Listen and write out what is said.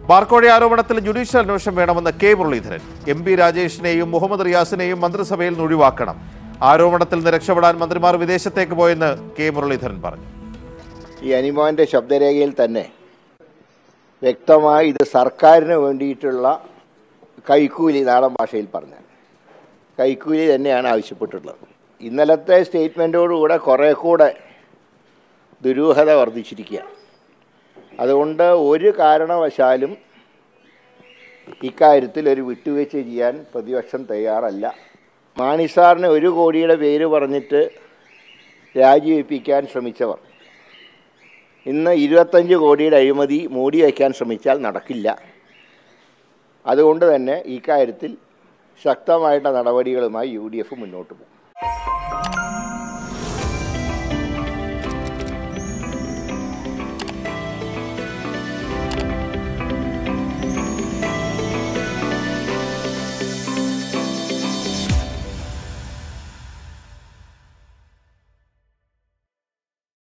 ബാർക്കോഴ ആരോപണത്തിൽ ജുഡീഷ്യൽ അന്വേഷണം വേണമെന്ന് കെ മുരളീധരൻ. MP രാജേഷിനെയും മുഹമ്മദ് റിയാസിനെയും മന്ത്രിസഭയിൽ നിന്ന് ഒഴിവാക്കണം. ആരോപണത്തിൽ നിന്ന് രക്ഷപ്പെടാൻ മന്ത്രിമാർ വിദേശത്തേക്ക് പോയെന്ന് കെ മുരളീധരൻ പറഞ്ഞു. ഈ അനിമോന്റെ ശബ്ദരേഖയിൽ തന്നെ വ്യക്തമായി ഇത് സർക്കാരിന് വേണ്ടിയിട്ടുള്ള കൈക്കൂലി, നാടൻ ഭാഷയിൽ പറഞ്ഞാൽ കൈക്കൂലി തന്നെയാണ് ആവശ്യപ്പെട്ടിട്ടുള്ളത്. ഇന്നലത്തെ സ്റ്റേറ്റ്മെൻറ്റോടുകൂടെ കുറേ കൂടെ ദുരൂഹത വർദ്ധിച്ചിരിക്കുക. അതുകൊണ്ട് ഒരു കാരണവശാലും ഇക്കാര്യത്തിൽ ഒരു വിട്ടുവീഴ്ച ചെയ്യാൻ പ്രതിപക്ഷം തയ്യാറല്ല. മാണി സാറിന് 1 കോടിയുടെ പേര് പറഞ്ഞിട്ട് രാജിവെപ്പിക്കാൻ ശ്രമിച്ചവർ ഇന്ന് 25 കോടിയുടെ അഴിമതി മൂടി വയ്ക്കാൻ ശ്രമിച്ചാൽ നടക്കില്ല. അതുകൊണ്ട് തന്നെ ഈ കാര്യത്തിൽ ശക്തമായിട്ടുള്ള നടപടികളുമായി UDF മുന്നോട്ട് പോകും.